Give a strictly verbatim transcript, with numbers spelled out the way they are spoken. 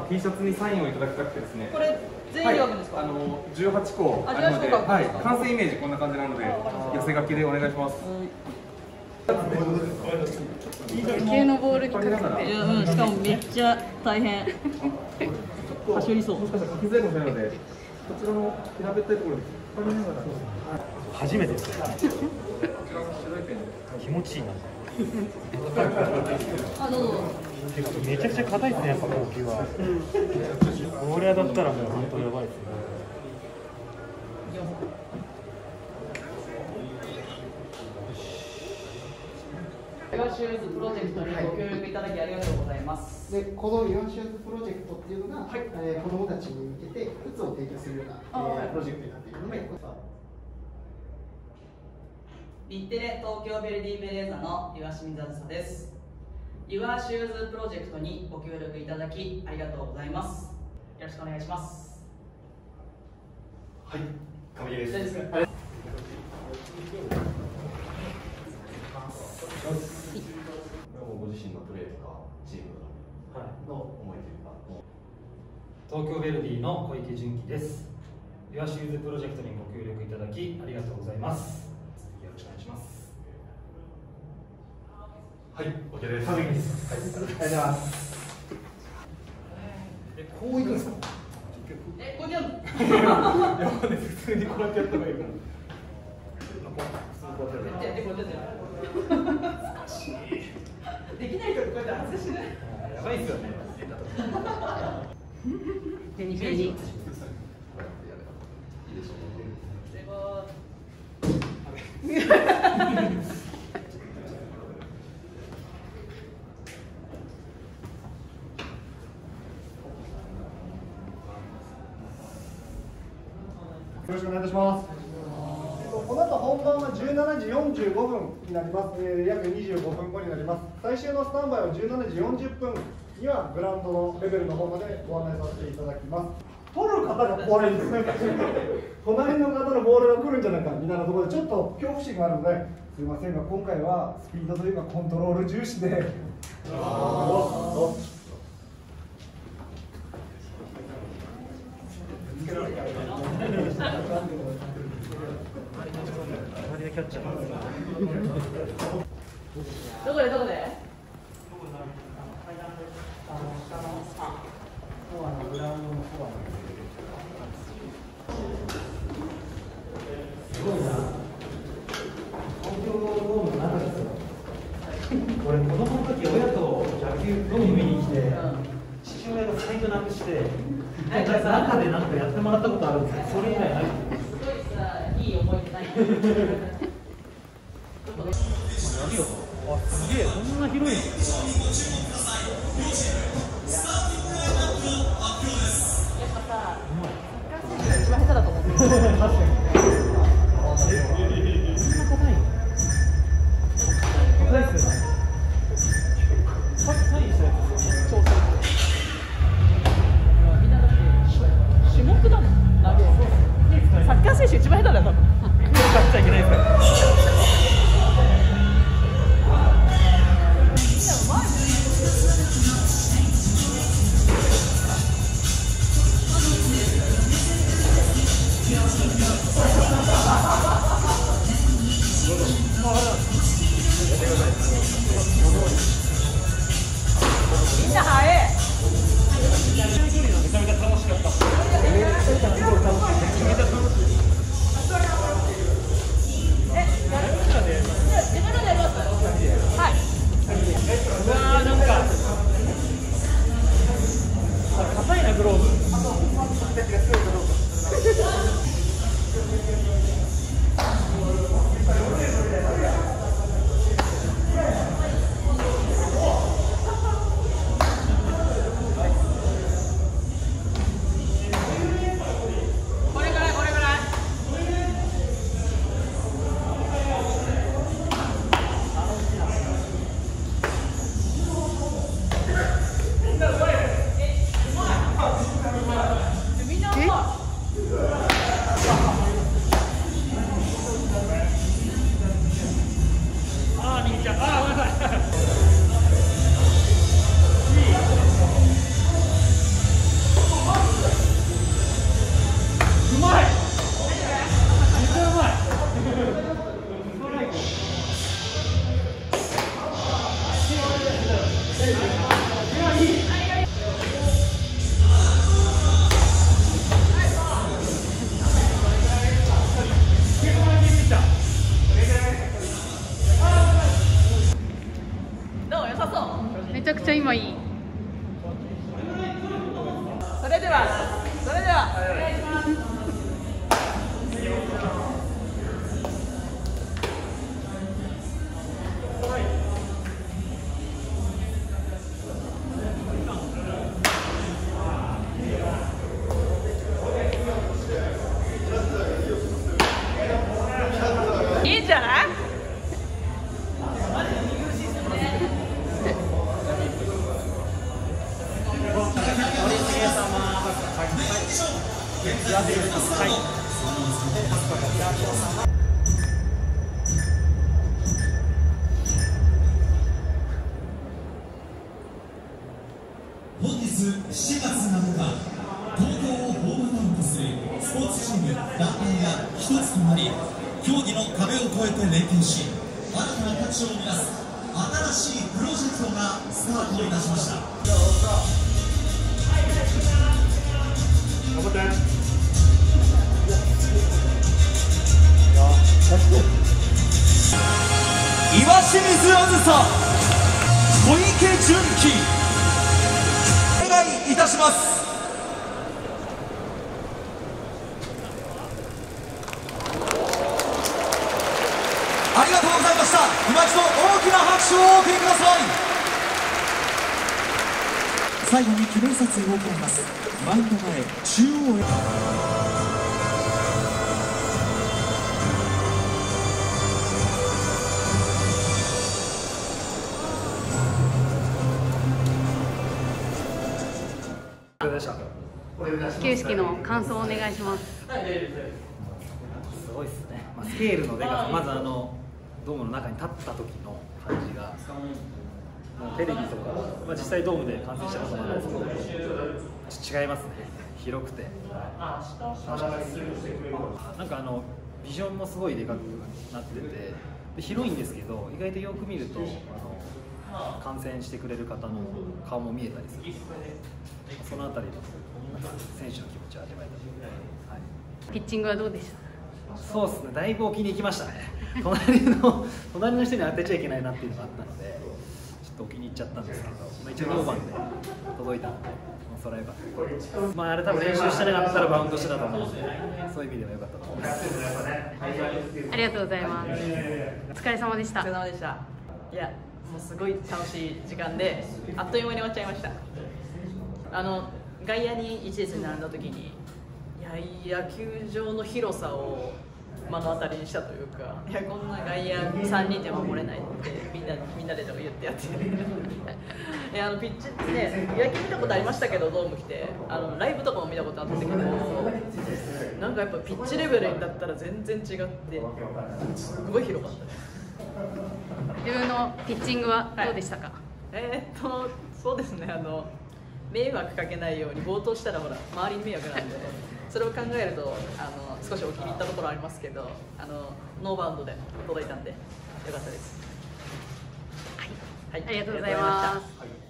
T シャツにサインをいただきたくてですね。 これ全員で読むんですか？ はい、あのじゅうはちこあるので、はい、完成イメージこんな感じなので、寄せ書きでお願いします。 野球のボールにかけて、うん、しかもめっちゃ大変。はしょりそう。 もしかしたら書きづらいかもしれないので、こちらの平べったいところで引っ張りながら。 初めてですよ。気持ちいいな。 あ、どうぞ。 めちゃくちゃ硬いですね、やっぱ高級は。これ当たったらもう本当やばいですね。 イワシューズプロジェクトにご協力いただきありがとうございます。 で、このイワシューズプロジェクトっていうのが、はい、えー、子どもたちに向けて靴を提供するような、えー、プロジェクトになっているので、はい、 日テレ東京ヴェルディベレーザの岩清水梓です。イワシューズプロジェクトにご協力いただきありがとうございます。よろしくお願いします。 はい、上木です。 大丈夫ですか？ ご自身のプレーとかチームの思いというか、 東京ヴェルディの小池純喜です。イワシューズプロジェクトにご協力いただきありがとうございます。よろしくお願いします。 はい、OK です。 はい、ありがとうございます。 え、こういくんですか？ え、こうやるの？ いや、普通にこうやってやった方がいいから。 こうやってやってこうやってやってできない人こうやって外してない。 やばいですよね。 手に手に。 いいでしょよろしくお願いいたします。この後本番はじゅうしちじよんじゅうごふんになります。えー、約にじゅうごふんごになります。最終のスタンバイはじゅうしちじよんじゅっぷんにはグラウンドのレベルの方までご案内させていただきます。取る方が怖いんですね。隣の方のボールが来るんじゃないかみたいなところでちょっと恐怖心があるので、すいませんが今回はスピードというかコントロール重視で。 キャッチャーどこでどこで？ すごいな。東京ドームの中ですよ。俺子供の時親と野球飲みに来て、父親がサイトなくして中でなんかやってもらったことあるんですけど、それ以来ない。 すごいさ、いい思い出ない。 あ、すげえ、こんな広いの。 やっぱさ、一番下手だと思う。 確かに。そんな硬いの？硬いっすよね。サインしたやつですよね。 超最高。みんなだって種目だもん。投げ。サッカー選手一番下手だよ多分。 勝っちゃいけないですから。 みんな早い。 めちゃめちゃ楽しかった。 え、やる？自分のでやります？はい。 うわー、なんか硬いなグローブ。 じゃない？ 本日しちがつなのか、東京をホームタウンとするスポーツチーム団体が一つとなり、競技の壁を越えて連携し、新たな価値を生み出す新しいプロジェクトがスタートいたしました。 頑張って。 岩清水あずさ、小池純喜、お願いいたします。ありがとうございました。今一度大きな拍手をお送りください。最後に記念撮影を行います。マウンド前中央へ。 始球式の感想をお願いします。 すごいですね、まあ、スケールのでかさ、まずあのドームの中に立った時の感じが、もうテレビとか、まあ、実際ドームで観戦したこともあるんですけど、違いますね、広くて、なんかあのビジョンもすごいでかくなってて、で広いんですけど、意外とよく見るとあの観戦してくれる方の顔も見えたりする、そのあたりの選手の気持ちを味わえたので、はい、 ピッチングはどうでした？ そうですね、だいぶ置きに行きましたね。隣の隣の人に当てちゃいけないなっていうのがあったので、ちょっと置きに行っちゃったんですけど、まあ、一応ノーバンで届いたので、まあ、それは良かったです。まああれ多分練習してなかったらバウンドしてたと思うので、そういう意味では良かったと思います。 ありがとうございます。お疲れ様でした。 お疲れ様でした。いや、もうすごい楽しい時間で、あっという間に終わっちゃいました。あの外野に一列に並んだ時に、いや野球場の広さを目の当たりにしたというか、いやこんな外野さんにんで守れないってみんなみんなででも言ってやっていやあのピッチってね、野球見たことありましたけど、ドーム来てあのライブとかも見たことあったけど、なんかやっぱピッチレベルだったら全然違って、すごい広かったです。 自分のピッチングはどうでしたか？はい、 えー、っとそうですね、あの迷惑かけないように、暴投したらほら周りに迷惑なんで、それを考えるとあの少しお気に入ったところありますけど、あのノーバウンドで届いたんでよかったです。 はい、はい、ありがとうございます。